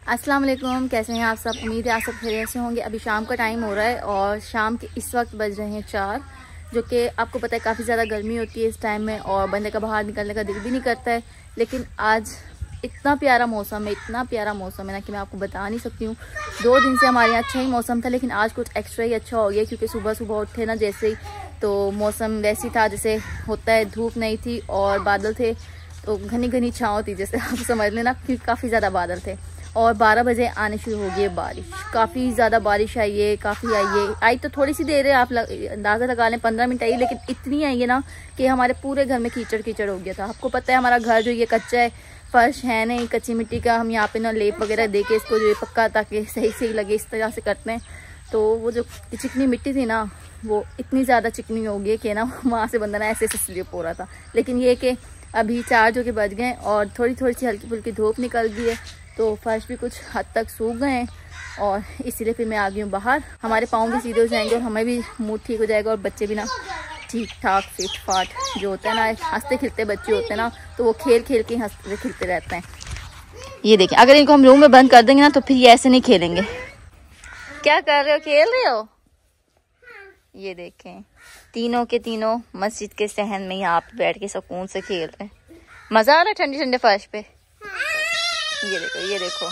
अस्सलाम वालेकुम, कैसे हैं आप सब। उम्मीद है आप सब खैरियत से होंगे। अभी शाम का टाइम हो रहा है और शाम के इस वक्त बज रहे हैं 4, जो कि आपको पता है काफ़ी ज़्यादा गर्मी होती है इस टाइम में और बंदे का बाहर निकलने का दिल भी नहीं करता है। लेकिन आज इतना प्यारा मौसम है, इतना प्यारा मौसम है ना कि मैं आपको बता नहीं सकती हूँ। 2 दिन से हमारे यहाँ अच्छा ही मौसम था, लेकिन आज कुछ एक्स्ट्रा ही अच्छा हो गया क्योंकि सुबह सुबह उठे ना जैसे ही तो मौसम वैसी था जैसे होता है, धूप नहीं थी और बादल थे, तो घनी घनी छाँव थी जैसे आप समझ लेना, क्योंकि काफ़ी ज़्यादा बादल थे। और 12 बजे आने शुरू हो गई बारिश, काफ़ी ज़्यादा बारिश आई है, काफ़ी आई तो थोड़ी सी देर है, आप अंदाज़ा लगा लें 15 मिनट आई, लेकिन इतनी आई है ना कि हमारे पूरे घर में कीचड़ कीचड़ हो गया था। आपको पता है हमारा घर जो ये कच्चा है, फर्श है नहीं, कच्ची मिट्टी का, हम यहाँ पे ना लेप वगैरह दे के इसको जो ये पक्का ताकि सही सही लगे इस तरह से करते हैं। तो वो जो चिकनी मिट्टी थी ना वो इतनी ज़्यादा चिकनी हो गई कि ना वहाँ से बंदा ना ऐसे स्लिप हो रहा था। लेकिन ये कि अभी 4 जो के बज गए और थोड़ी थोड़ी सी हल्की फुल्की धूप निकल गई है, तो फर्श भी कुछ हद तक सूख गए हैं और इसीलिए फिर मैं आ गई हूँ बाहर। हमारे पाँव भी सीधे हो जाएंगे और हमें भी मूड ठीक हो जाएगा और बच्चे भी ना ठीक ठाक फिट फाट जो होता है ना, हंसते खिलते बच्चे होते हैं ना, तो वो खेल खेल के हंसते खिलते रहते हैं। ये देखिए, अगर इनको हम रूम में बंद कर देंगे ना तो फिर ये ऐसे नहीं खेलेंगे। क्या कर रहे हो, खेल रहे हो? ये देखें, तीनों के तीनों मस्जिद के सहन में यहाँ पे बैठ के सुकून से खेल रहे हैं। मजा आ रहा है ठंडे ठंडे फर्श पे। ये देखो, ये देखो,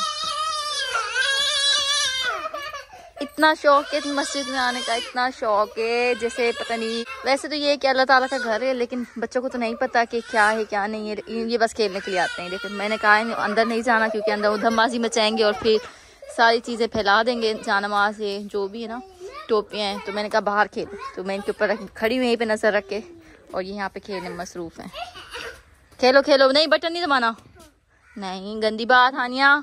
इतना शौक है मस्जिद में आने का, इतना शौक है जैसे पता नहीं। वैसे तो ये कि अल्लाह ताला का घर है, लेकिन बच्चों को तो नहीं पता कि क्या है क्या नहीं है, ये बस खेलने के लिए आते हैं। देखो मैंने कहा है अंदर नहीं जाना क्योंकि अंदर उधमबाजी मचाएंगे और फिर सारी चीज़ें फैला देंगे, जानमाज है जो भी है ना, टोपियाँ हैं। तो मैंने कहा बाहर खेलो, तो मैं इनके ऊपर खड़ी हुई यहीं पे नजर रख के और ये यहाँ पे खेलने में मसरूफ हैं। खेलो खेलो, नहीं बटन नहीं दबाना, नहीं गंदी बात हानिया,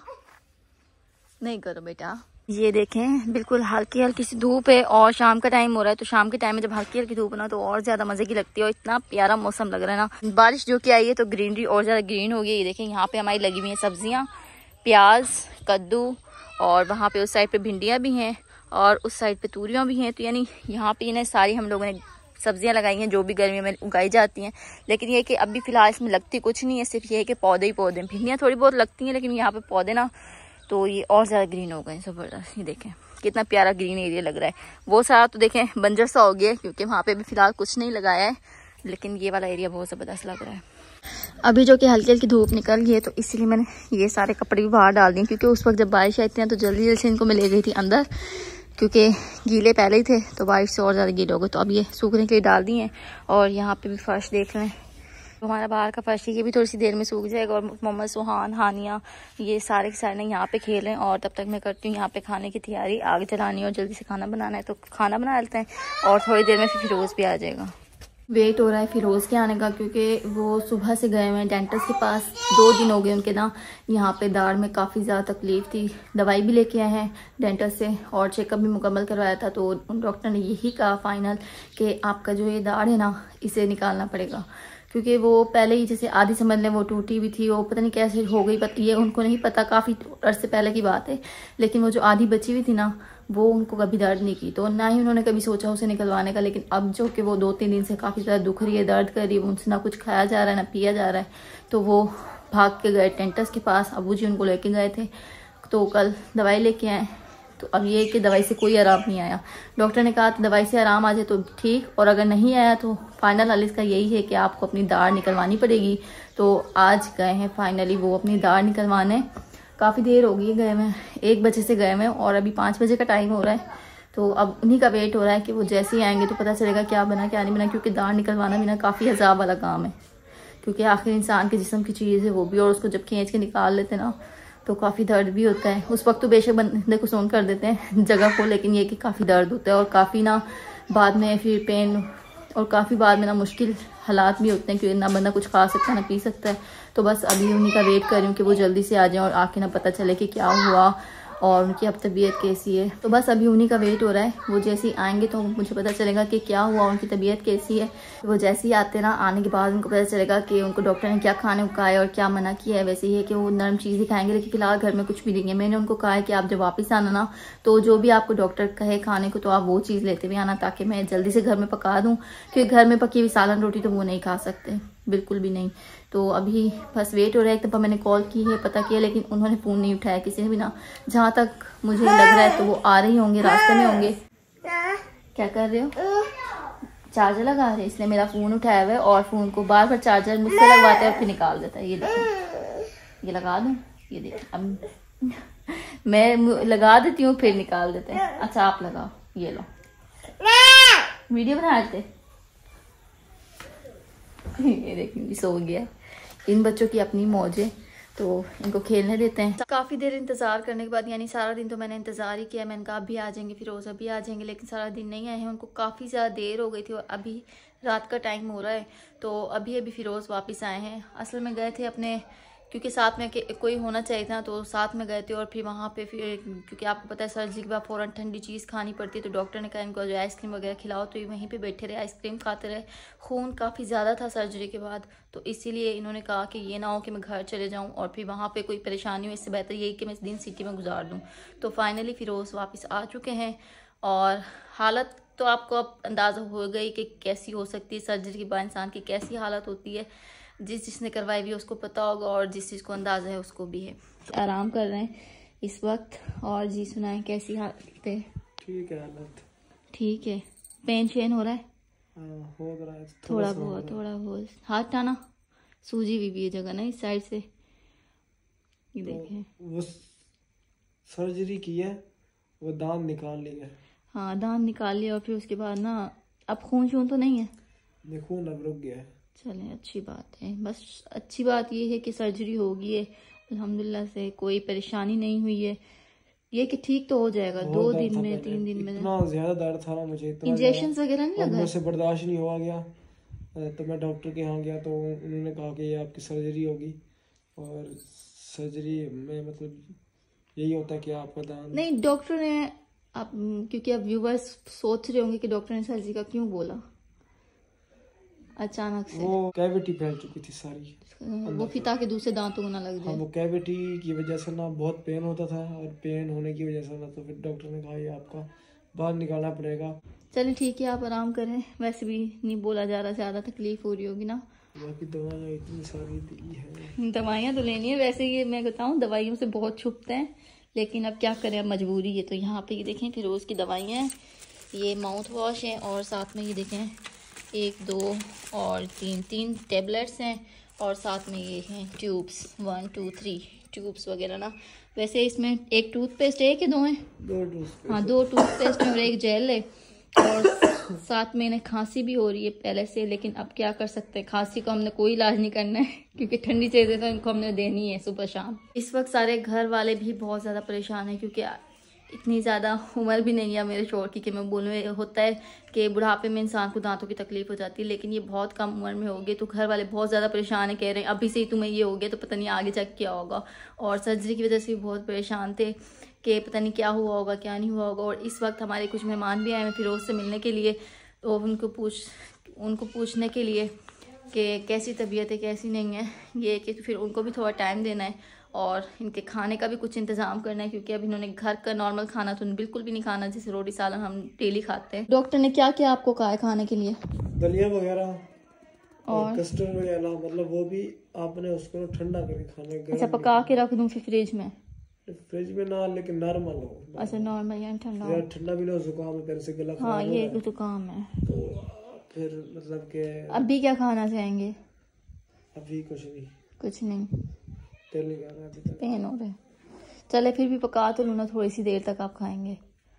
नहीं करो बेटा। ये देखें, बिल्कुल हल्की हल्की सी धूप है और शाम का टाइम हो रहा है, तो शाम के टाइम में जब हल्की हल्की धूप ना तो और ज्यादा मजे की लगती है और इतना प्यारा मौसम लग रहा है ना। बारिश जो कि आई है तो ग्रीनरी और ज्यादा ग्रीन हो गई। ये देखें, यहाँ पे हमारी लगी हुई है सब्जियां, प्याज, कद्दू और वहाँ पे उस साइड पे भिंडियाँ भी हैं और उस साइड पे तूरियाँ भी हैं। तो यानी यहाँ पे इन्हें सारी हम लोगों ने सब्जियां लगाई हैं जो भी गर्मी में उगाई जाती हैं। लेकिन ये कि अभी फिलहाल इसमें लगती कुछ नहीं है, सिर्फ ये है कि पौधे ही पौधे। भिंडियाँ थोड़ी बहुत लगती हैं लेकिन यहाँ पे पौधे ना तो ये और ज़्यादा ग्रीन हो गए हैं, ज़बरदस्त। ये देखें कितना प्यारा ग्रीन एरिया लग रहा है। वो सारा तो देखें बंजर सा हो गया क्योंकि वहाँ पे भी फिलहाल कुछ नहीं लगाया है, लेकिन ये वाला एरिया बहुत ज़बरदस्त लग रहा है। अभी जो कि हल्की हल्की धूप निकल गई है तो इसीलिए मैंने ये सारे कपड़े भी बाहर डाल दिए, क्योंकि उस वक्त जब बारिश आई थी तो जल्दी जल्दी से इनको मैं ले गई थी अंदर, क्योंकि गीले पहले ही थे तो बारिश से और ज़्यादा गीले हो गए। तो अब ये सूखने के लिए डाल दिए हैं और यहाँ पे भी फर्श देख लें, तो हमारा बाहर का फर्श ये भी थोड़ी सी देर में सूख जाएगा। और मोहम्मद सुहान, हानिया, ये सारे के सारे यहाँ पे खेल रहे हैं और तब तक मैं करती हूँ यहाँ पे खाने की तैयारी। आग जलानी और जल्दी से खाना बनाना है, तो खाना बना लेते हैं और थोड़ी देर में फिर फिरोज़ भी आ जाएगा। वेट हो रहा है फिरोज़ के आने का, क्योंकि वो सुबह से गए हुए हैं डेंटिस्ट के पास। 2 दिन हो गए उनके ना, यहाँ पे दाढ़ में काफ़ी ज़्यादा तकलीफ थी। दवाई भी लेके आए हैं डेंटिस्ट से और चेकअप भी मुकम्मल करवाया था। तो डॉक्टर ने यही कहा फाइनल कि आपका जो ये दाढ़ है ना इसे निकालना पड़ेगा, क्योंकि वो पहले ही जैसे आधी समझ लें वो टूटी भी थी, वो पता नहीं कैसे हो गई, ये उनको नहीं पता, काफ़ी अर्से पहले की बात है। लेकिन वो जो आधी बची हुई थी ना वो उनको कभी दर्द नहीं की, तो ना ही उन्होंने कभी सोचा उसे निकलवाने का। लेकिन अब जो कि वो 2-3 दिन से काफ़ी ज़्यादा दुख रही है, दर्द कर रही है, उनसे ना कुछ खाया जा रहा है ना पिया जा रहा है, तो वो भाग के गए डेंटिस्ट के पास। अबू जी उनको लेके गए थे, तो कल दवाई लेके आए। तो अब ये कि दवाई से कोई आराम नहीं आया। डॉक्टर ने कहा दवाई से आराम आ जाए तो ठीक, और अगर नहीं आया तो फाइनल हाल इसका यही है कि आपको अपनी दाढ़ निकलवानी पड़ेगी। तो आज गए हैं फाइनली वो अपनी दाढ़ निकलवाने। काफ़ी देर हो गई गए हुए, 1 बजे से गए हुए और अभी 5 बजे का टाइम हो रहा है। तो अब उन्हीं का वेट हो रहा है कि वो जैसे ही आएंगे तो पता चलेगा क्या बना क्या नहीं बना, क्योंकि दाढ़ निकलवाना भी ना काफ़ी अजाब वाला काम है, क्योंकि आखिर इंसान के जिस्म की चीज़ है वो भी, और उसको जब खींच के निकाल लेते ना तो काफ़ी दर्द भी होता है। उस वक्त तो बेशक बंदे को सोन कर देते हैं जगह को, लेकिन ये कि काफ़ी दर्द होता है और काफ़ी ना बाद में फिर पेन और काफ़ी बाद में ना मुश्किल हालात भी होते हैं, क्योंकि ना बंदा कुछ खा सकता है ना पी सकता है। तो बस अभी उन्हीं का वेट कर रही हूँ कि वो जल्दी से आ जाएं और आके ना पता चले कि क्या हुआ और उनकी अब तबीयत कैसी है। तो बस अभी उन्हीं का वेट हो रहा है, वो जैसे ही आएंगे तो मुझे पता चलेगा कि क्या हुआ, उनकी तबीयत कैसी है। वो जैसे ही आते ना, आने के बाद उनको पता चलेगा कि उनको डॉक्टर ने क्या खाने को कहा है और क्या मना किया है। वैसे ही है कि वो नरम चीज़ें खाएंगे, लेकिन फिलहाल घर में कुछ भी नहीं है। मैंने उनको कहा है कि आप जब वापस आना ना तो जो भी आपको डॉक्टर कहे खाने को तो आप वो चीज़ लेते हुए आना, ताकि मैं जल्दी से घर में पका दूँ, क्योंकि घर में पकी हुई सालन रोटी तो वो नहीं खा सकते बिल्कुल भी नहीं। तो अभी बस वेट हो रहा है। एक दफ़ा मैंने कॉल की है, पता किया, लेकिन उन्होंने फ़ोन नहीं उठाया किसी ने भी ना। जहाँ तक मुझे लग रहा है तो वो आ रही होंगे, रास्ते में होंगे। क्या कर रहे हो? चार्जर लगा रहे, इसलिए मेरा फ़ोन उठाया हुआ है और फ़ोन को बार बार चार्जर मुझसे लगवाते हैं और फिर निकाल देता है। ये देखो, ये लगा दूँ, ये देखो, अब मैं लगा देती हूँ फिर निकाल देते हैं। अच्छा आप लगाओ, ये लो, वीडियो बना रहे थे। ये देखिए सो गया। इन बच्चों की अपनी मौज है तो इनको खेलने देते हैं। काफ़ी देर इंतज़ार करने के बाद, यानी सारा दिन तो मैंने इंतज़ार ही किया। मैंने कहा अभी आ जाएंगे, फिरोज अभी आ जाएंगे, लेकिन सारा दिन नहीं आए हैं। उनको काफ़ी ज़्यादा देर हो गई थी और अभी रात का टाइम हो रहा है तो अभी फिरोज़ वापस आए हैं। असल में गए थे अपने, क्योंकि साथ में कोई होना चाहिए था तो साथ में गए थे। और फिर वहाँ पे फिर, क्योंकि आपको पता है सर्जरी के बाद फ़ौरन ठंडी चीज़ खानी पड़ती है, तो डॉक्टर ने कहा इनको जो आइसक्रीम वगैरह खिलाओ, तो ये वहीं पे बैठे रहे, आइसक्रीम खाते रहे। खून काफ़ी ज़्यादा था सर्जरी के बाद, तो इसीलिए इन्होंने कहा कि ये ना हो कि मैं घर चले जाऊँ और फिर वहाँ पर कोई परेशानी हो, इससे बेहतर यही कि मैं इस दिन सिटी में गुजार दूँ। तो फाइनली फिरोज़ वापस आ चुके हैं और हालत तो आपको अब अंदाज़ा हो गई कि कैसी हो सकती है सर्जरी के बाद इंसान की कैसी हालत होती है। जिसने करवाई हुई है उसको पता होगा और जिस चीज़ को अंदाज़ा है उसको भी है। आराम कर रहे हैं इस वक्त। और जी सुनाएं, कैसी हालत है? ठीक है हालत, ठीक है। पेन शेन हो रहा है? हो रहा है थोड़ा बहुत। हाथ टाना, सूजी भी है जगह ना इस साइड से, ये तो देखें। वो सर्जरी की है, वो दांत निकाल लिए। हाँ दांत निकाल लिया और फिर उसके बाद ना अब खून शून तो नहीं है? खून अब रुक गया है। चलें अच्छी बात है। बस अच्छी बात ये है कि सर्जरी हो गई है अल्हम्दुलिल्लाह से, कोई परेशानी नहीं हुई है। ये कि ठीक तो हो जाएगा 2 दिन में 3 दिन में। इतना ज्यादा दर्द था ना मुझे, इतना इंजेक्शन वगैरह नहीं लगा? मुझसे बर्दाश्त नहीं हुआ गया तो मैं डॉक्टर के यहाँ गया तो उन्होंने कहा कि ये आपकी सर्जरी होगी। और सर्जरी में मतलब यही होता है कि आपका दांत नहीं, डॉक्टर ने आप, क्योंकि अब व्यूवर्स सोच रहे होंगे कि डॉक्टर ने सर्जरी का क्यों बोला अचानक से। वो कैविटी फैल चुकी थी सारी, वो फिर ताकि दूसरे दांतों को ना लग जाए। हाँ, वो कैविटी की वजह से ना बहुत पेन होता था और पेन होने की वजह से ना तो फिर डॉक्टर ने कहा ये आपका बाहर निकालना पड़ेगा। चलिए ठीक है, आप आराम करें। वैसे भी नहीं बोला जा रहा, ज़्यादा तकलीफ हो रही होगी ना। बाकी दवाइयाँ इतनी सारी दी है, दवाइयाँ तो लेनी है। वैसे ये मैं बताऊँ दवाइयों से बहुत छुपते हैं, लेकिन अब क्या करें, अब मजबूरी है। तो यहाँ पे ये देखें फिरोज़ की दवाइयाँ हैं, ये माउथ वॉश है और साथ में ये देखें 1 2 और 3 टेबलेट्स हैं और साथ में ये हैं ट्यूब्स 1 2 3 ट्यूब्स वगैरह ना। वैसे इसमें एक टूथपेस्ट है कि 2 हैं? 2 टूथपेस्ट। हाँ 2 टूथपेस्ट हैं और एक जेल है। और साथ में इन्हें खांसी भी हो रही है पहले से, लेकिन अब क्या कर सकते हैं, खांसी को हमने कोई इलाज नहीं करना है क्योंकि ठंडी चीज़ें तो इनको हमने देनी है सुबह शाम। इस वक्त सारे घर वाले भी बहुत ज़्यादा परेशान हैं क्योंकि इतनी ज़्यादा उम्र भी नहीं है मेरे शौहर की कि मैं बोलूँ। होता है कि बुढ़ापे में इंसान को दांतों की तकलीफ हो जाती है, लेकिन ये बहुत कम उम्र में हो गई तो घर वाले बहुत ज़्यादा परेशान है, कह रहे हैं अभी से ही तुम्हें ये हो गया तो पता नहीं आगे जाके क्या होगा। और सर्जरी की वजह से भी बहुत परेशान थे कि पता नहीं क्या हुआ होगा क्या नहीं हुआ होगा। और इस वक्त हमारे कुछ मेहमान भी आए हैं फिरोज़ से मिलने के लिए, तो उनको पूछने के लिए कि कैसी तबीयत है कैसी नहीं है, ये कि फिर उनको भी थोड़ा टाइम देना है और इनके खाने का भी कुछ इंतज़ाम करना है क्योंकि अब इन्होंने घर का नॉर्मल खाना तो बिल्कुल भी नहीं खाना, जैसे रोटी सालन हम डेली खाते हैं। डॉक्टर ने क्या क्या आपको कहा है खाने के लिए? दलिया वगैरह और कस्टर्ड वगैरह, मतलब वो भी आपने उसको ठंडा करके खाना है। अच्छा पका के रख दूँ फिर फ्रिज में? फ्रिज में ना, लेकिन नॉर्मल हो। अच्छा नॉर्मल यानी ठंडा? ठंडा भी ना, जुकाम है तेरे से गला खराब। हाँ ये जुकाम है तो फिर मतलब के अभी क्या खाना चाहेंगे? अभी कुछ नहीं तेल नहीं खा रहा अभी तक, पेन हो रहा है। चले फिर भी पका तो लूँ ना, थोड़ी सी देर तक आप खाएंगे।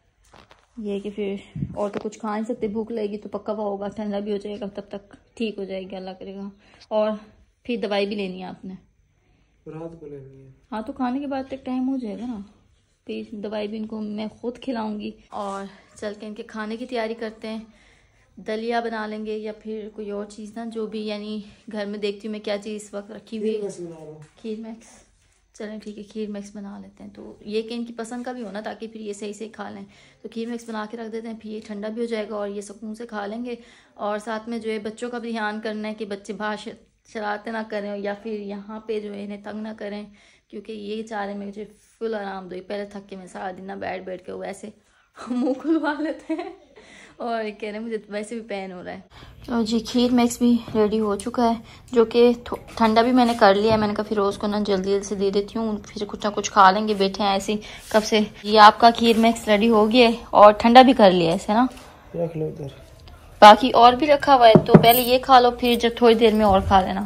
ये कि फिर और तो कुछ खा नहीं सकते, भूख लगेगी तो पक्का हुआ होगा, ठंडा भी हो जाएगा, तब तक ठीक हो जाएगी अल्लाह करेगा। और फिर दवाई भी लेनी है आपने? रात को लेनी है। हाँ तो खाने के बाद तक टाइम हो जाएगा ना, फिर दवाई भी इनको मैं खुद खिलाऊंगी। और चल के इनके खाने की तैयारी करते हैं, दलिया बना लेंगे या फिर कोई और चीज़ ना, जो भी यानी घर में देखती हूँ मैं क्या चीज़ इस वक्त रखी हुई है। खीर मैक्स, चलें ठीक है खीर मैक्स बना लेते हैं। तो ये कि इनकी पसंद का भी होना ताकि फिर ये सही से खा लें। तो खीर मैक्स बना के रख देते हैं, फिर ये ठंडा भी हो जाएगा और ये सुकून से खा लेंगे। और साथ में जो है बच्चों का भी ध्यान करना है कि बच्चे बाहर शरारतें ना करें या फिर यहाँ पे जो है इन्हें तंग ना करें, क्योंकि ये चाह रहे हैं जो फुल आराम दो। पहले थक के मैं सारा दिन ना बैठ के वैसे मुँह खुलवा लेते हैं और कह रहे हैं मुझे वैसे भी पेन हो रहा है। चलो जी, खीर मिक्स भी रेडी हो चुका है, जो कि ठंडा भी मैंने कर लिया है। मैंने कहा फिरोज को ना जल्दी जल्दी से दे देती हूँ, फिर कुछ ना कुछ खा लेंगे, बैठे हैं ऐसे कब से। ये आपका खीर मिक्स रेडी हो गया है और ठंडा भी कर लिया है ऐसे ना, रख लो उधर। बाकी और भी रखा हुआ है, तो पहले ये खा लो, फिर जब थोड़ी देर में और खा लेना,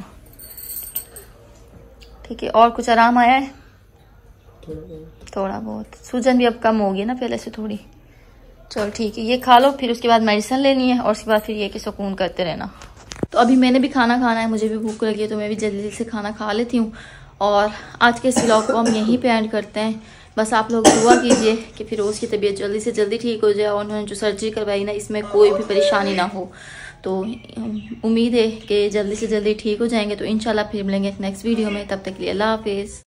ठीक है। और कुछ आराम आया है? थोड़ा बहुत। सूजन भी अब कम हो गई ना पहले से थोड़ी। चलो ठीक है, ये खा लो, फिर उसके बाद मेडिसिन लेनी है और उसके बाद फिर ये कि सुकून करते रहना। तो अभी मैंने भी खाना खाना है, मुझे भी भूख लगी है, तो मैं भी जल्दी से खाना खा लेती हूँ। और आज के इस व्लॉग को हम यहीं पे एंड करते हैं। बस आप लोग दुआ कीजिए कि फिरोज़ की तबीयत जल्दी से जल्दी ठीक हो जाए और उन्होंने जो सर्जरी करवाई ना, इसमें कोई भी परेशानी ना हो। तो उम्मीद है कि जल्दी से जल्दी ठीक हो जाएंगे। तो इंशाल्लाह फिर मिलेंगे नेक्स्ट वीडियो में, तब तक के लिए अल्लाह हाफिज़।